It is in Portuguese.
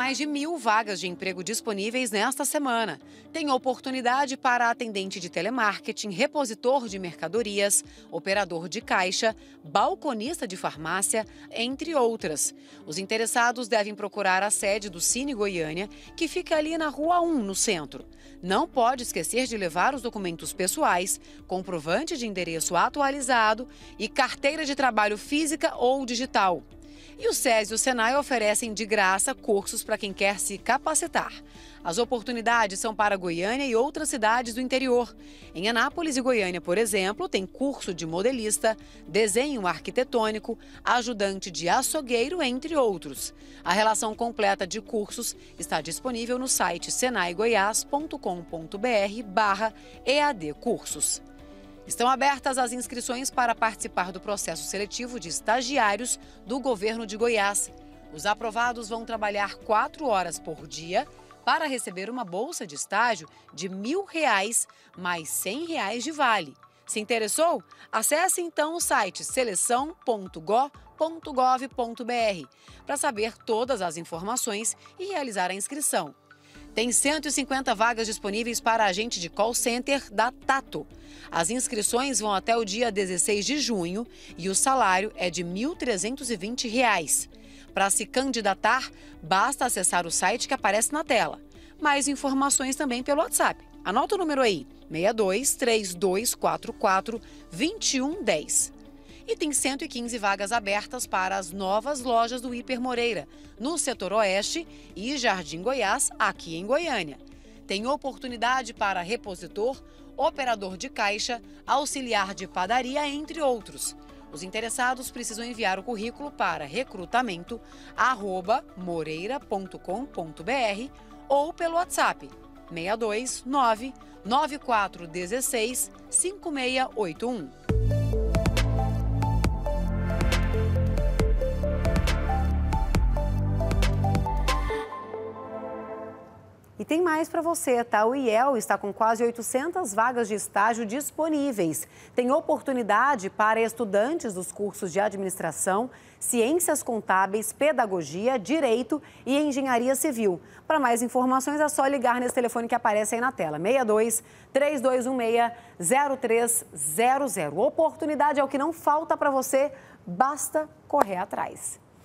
mais de 1.000 vagas de emprego disponíveis nesta semana. Tem oportunidade para atendente de telemarketing, repositor de mercadorias, operador de caixa, balconista de farmácia, entre outras. Os interessados devem procurar a sede do Cine Goiânia, que fica ali na Rua 1, no centro. Não pode esquecer de levar os documentos pessoais, comprovante de endereço atualizado e carteira de trabalho física ou digital. E o SESI e o SENAI oferecem de graça cursos para quem quer se capacitar. As oportunidades são para Goiânia e outras cidades do interior. Em Anápolis e Goiânia, por exemplo, tem curso de modelista, desenho arquitetônico, ajudante de açougueiro, entre outros. A relação completa de cursos está disponível no site senaigoias.com.br/EAD Cursos. Estão abertas as inscrições para participar do processo seletivo de estagiários do governo de Goiás. Os aprovados vão trabalhar 4 horas por dia para receber uma bolsa de estágio de R$ 1.000 mais R$ 100 de vale. Se interessou? Acesse então o site seleção.go.gov.br para saber todas as informações e realizar a inscrição. Tem 150 vagas disponíveis para agente de call center da Tato. As inscrições vão até o dia 16 de junho e o salário é de R$ 1.320. Para se candidatar, basta acessar o site que aparece na tela. Mais informações também pelo WhatsApp. Anota o número aí, 6232442110. E tem 115 vagas abertas para as novas lojas do Hiper Moreira, no setor oeste e Jardim Goiás, aqui em Goiânia. Tem oportunidade para repositor, operador de caixa, auxiliar de padaria, entre outros. Os interessados precisam enviar o currículo para recrutamento@moreira.com.br ou pelo WhatsApp 629 9416 5681. E tem mais para você, tá? O IEL está com quase 800 vagas de estágio disponíveis. Tem oportunidade para estudantes dos cursos de administração, ciências contábeis, pedagogia, direito e engenharia civil. Para mais informações é só ligar nesse telefone que aparece aí na tela, 623216-0300. Oportunidade é o que não falta para você, basta correr atrás.